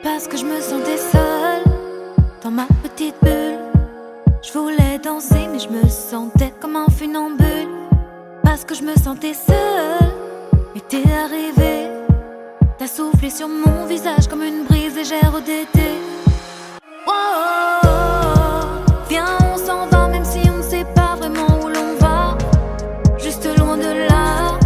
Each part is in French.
Parce que je me sentais seule dans ma petite bulle. Je voulais danser mais je me sentais comme un funambule. Parce que je me sentais seule et t'es arrivé. T'as soufflé sur mon visage comme une brise légère d'été. Oh, viens on s'en va même si on ne sait pas vraiment où l'on va. Juste loin de là.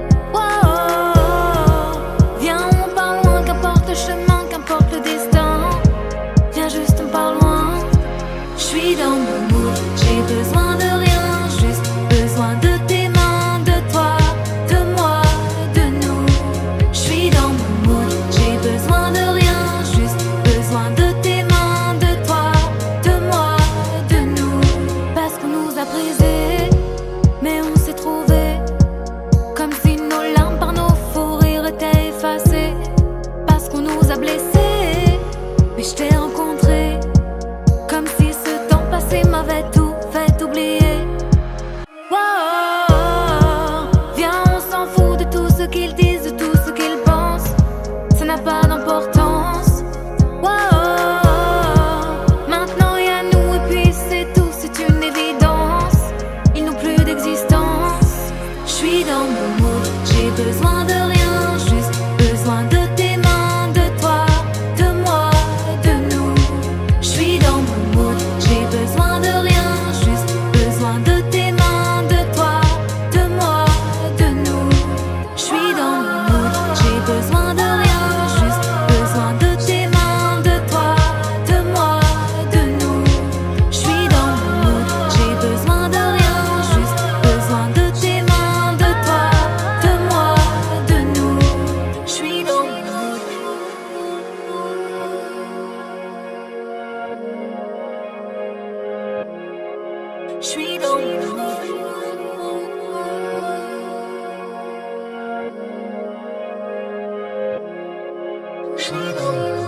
Oh, viens on part loin, qu'importe le chemin, qu'importe le destin. Viens juste on part loin. J'suis dans mon mood, j'ai besoin de rien, juste besoin de tes mains, de toi, de moi, de nous. J'suis dans mon mood, j'ai besoin de rien, juste besoin de tes mains, de toi, de moi, de nous. Parce qu'on nous a brisés, mais on s'est trouvés. Comme si nos larmes par nos fous rires étaient effacées. Parce qu'on nous a blessés, mais je t'ai rencontré. Comme si ce temps passé m'avait tout fait oublier. Wow, viens on s'en fout de tout ce qu'ils disent, de tout ce qu'ils pensent. Ça n'a pas d'importance. Wow, maintenant y a nous et puis c'est tout, c'est une évidence. Ils n'ont plus d'existence. J'suis dans mon mood, j'ai besoin de rien, juste besoin de tes mains, de toi, de moi, de nous. J'suis dans mon mood, j'ai besoin de rien, juste besoin de tes mains, de toi, de moi, de nous. J'suis dans mon mood, j'ai besoin de rien, juste besoin de tes mains, de toi, de moi, de nous. J'suis dans mon mood, j'ai besoin de rien, juste besoin de tes mains, de toi, de moi, de nous. J'suis dans mon mood. J'suis dans mon mood. J'suis dans mon mood.